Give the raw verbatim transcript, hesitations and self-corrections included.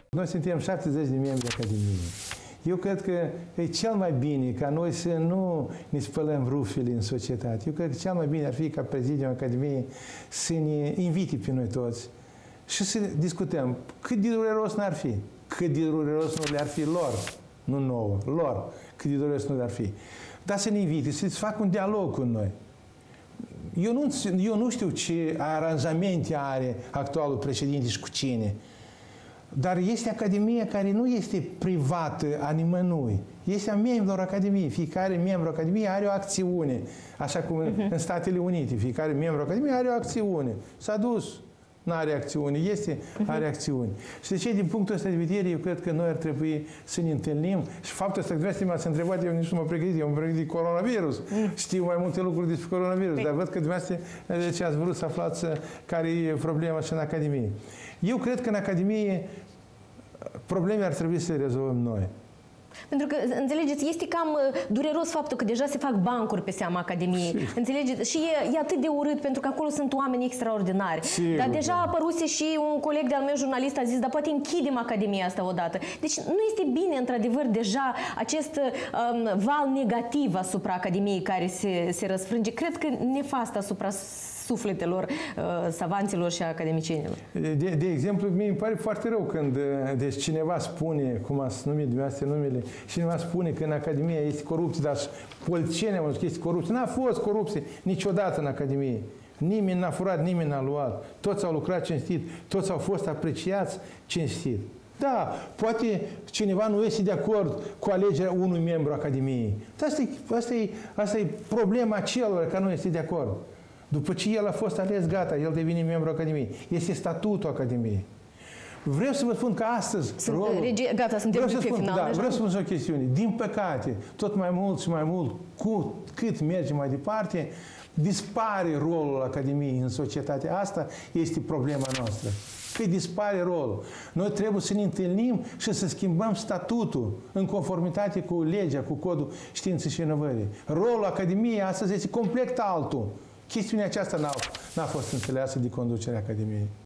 Noi suntem șaptezeci de membri Academiei. Eu cred că e cel mai bine ca noi să nu ne spălăm rufele în societate. Eu cred că cel mai bine ar fi ca Prezidiul Academiei să ne invite pe noi toți și să discutăm cât de dureros n-ar fi, cât de dureros nu le-ar fi lor, nu nouă, lor, cât de dureros nu le-ar fi. Dar să ne invite, să facă un dialog cu noi. Eu nu, eu nu știu ce aranjamente are actualul președinte și cu cine. Dar este Academia care nu este privată a nimănui. Este a membrilor Academiei. Fiecare membru Academiei are o acțiune. Așa cum uh-huh. în Statele Unite. Fiecare membru Academiei are o acțiune. S-a dus. Nu are acțiune. Este, uh-huh. are acțiune. Și de ce, din punctul ăsta de vedere, eu cred că noi ar trebui să ne întâlnim. Și faptul ăsta că dumneavoastră m-ați întrebat, eu nici nu mă pregătit. Eu mă pregătit de coronavirus. Uh-huh. Știu mai multe lucruri despre coronavirus. Păi. Dar văd că dumneavoastră de ce ați vrut să aflați care e problema și în Academie. Eu cred că în Academie probleme ar trebui să le rezolvăm noi. Pentru că, înțelegeți, este cam dureros faptul că deja se fac bancuri pe seama Academiei. Sigur. Înțelegeți? Și e, e atât de urât, pentru că acolo sunt oameni extraordinari. Sigur, dar deja a apăruse și un coleg de-al meu jurnalist a zis, dar poate închidem Academia asta odată. Deci nu este bine, într-adevăr, deja acest um, val negativ asupra Academiei care se, se răsfrânge. Cred că nefast asupra sufletelor uh, savanților și academicienilor. De, de exemplu, mie îmi pare foarte rău când deci cineva spune, cum ați numit dumneavoastră numele, cineva spune că în Academie este corupție, dar politicienii au zis că este corupție. N-a fost corupție niciodată în Academie. Nimeni n-a furat, nimeni n-a luat. Toți au lucrat cinstit, toți au fost apreciați cinstit. Da, poate cineva nu este de acord cu alegerea unui membru Academiei. Dar asta e, asta e, asta e problema celor care nu este de acord. După ce el a fost ales, gata, el devine membru Academiei. Este statutul Academiei. Vreau să vă spun că astăzi... Sunt, rolul, regi, gata, suntem vreau să spun, final. Da, vreau să spun o chestiune. Din păcate, tot mai mult și mai mult, cu cât mergem mai departe, dispare rolul Academiei în societate. Asta este problema noastră. Că dispare rolul. Noi trebuie să ne întâlnim și să schimbăm statutul în conformitate cu legea, cu codul științei și inovării. Rolul Academiei astăzi este complet altul. Chestiunea aceasta n-a fost înțeleasă de conducerea Academiei.